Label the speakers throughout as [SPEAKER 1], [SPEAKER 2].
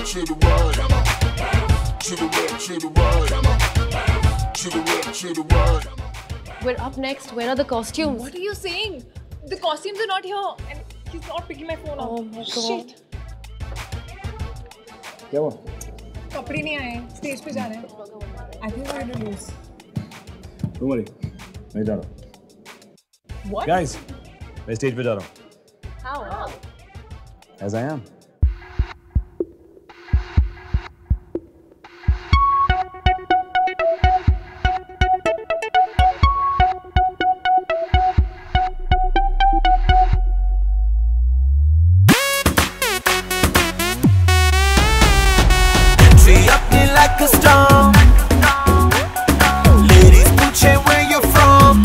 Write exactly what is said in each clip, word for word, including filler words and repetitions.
[SPEAKER 1] left, to the right, to the left, to the right, to the left, to the right.
[SPEAKER 2] We're up next. Where are the costumes?
[SPEAKER 3] What are you saying? The costumes are not here, and he's not picking my phone up.
[SPEAKER 2] Oh my God.
[SPEAKER 3] Shit.
[SPEAKER 4] क्या हुआ?
[SPEAKER 3] कपड़े नहीं आए, stage पे जा रहे हैं. I think we're gonna lose.
[SPEAKER 4] Don't worry, मैं जा रहा हूँ.
[SPEAKER 3] What?
[SPEAKER 4] Guys, मैं स्टेज पे जा रहा हूँ.
[SPEAKER 2] How?
[SPEAKER 4] As I am.
[SPEAKER 5] Like a storm. Ladies, पूछे where you're from.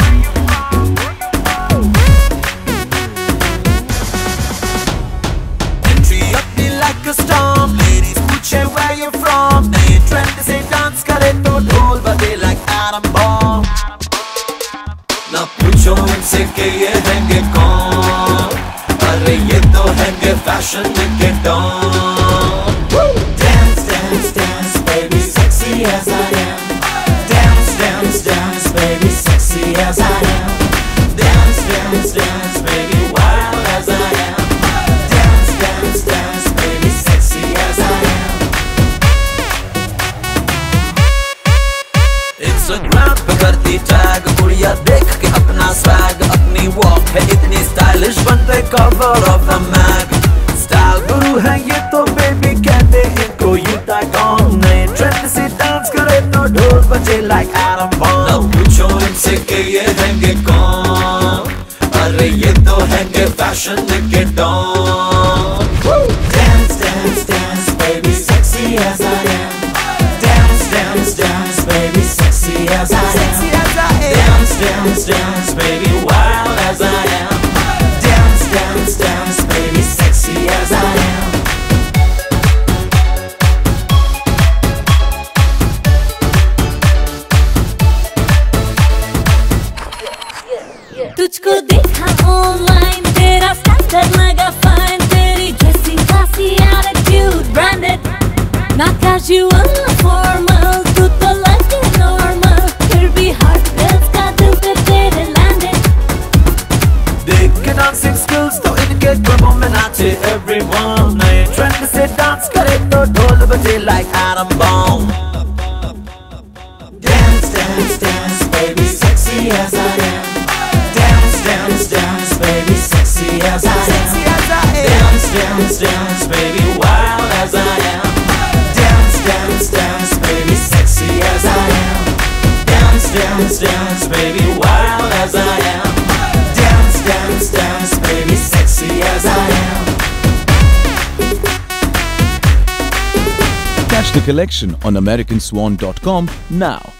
[SPEAKER 5] Entry up me like a storm. Ladies, पूछे where you're from. नए trend से dance करे तो ढोल बजे like atom bomb. ना पूछो इनसे कि ये हैंगे कौन. अरे ये तो हैंगे fashion के don. Dance, dance, dance. Baby, sexy as I am. Dance, dance, dance, baby, sexy as I am. Dance, dance, dance, baby, wild as I am. Dance, dance, dance, baby, sexy as I am. Instagram पे करती tag, कुड़िया देख के अपना swag, अपनी walk है इतनी stylish, बनते cover of the mag. Style guru है ये तो baby कहते इनको you tag on. नए trend से dance करे तो ढोल बजे like atom bomb. ना पूछो इनसे कि ये हैंगे कौन. अरे ये तो हैंगे fashion के don. Dance, dance, dance, baby, sexy as I am. Dance, dance, dance, baby, sexy as I am. Dance, dance, dance, baby, wild as I am. Dance, dance, dance, baby, sexy as I am.
[SPEAKER 6] तुझको देखा online तेरा standard लगा fine तेरी dressing classy attitude branded ना casual ना formal तू तो लगे नॉर्मल फिर भी हार्ट गर्ल्स का दिल पे तेरे लैंडेड
[SPEAKER 5] देख के डांसिंग स्किल्स तो इनके क्लबों में नाचे एवरीवन नए ट्रेंड से डांस करे तो ढोल बजे like atom bomb. Dance, dance, dance, baby, sexy as I am. Dance, dance, dance, baby, sexy as I am. Dance, dance, dance, baby, wild as I am. Dance, dance, dance, baby, sexy as I am. Dance, dance, dance, baby, wild as I am. Dance, dance, dance, baby, sexy as I am.
[SPEAKER 7] Catch the collection on American Swan dot com now.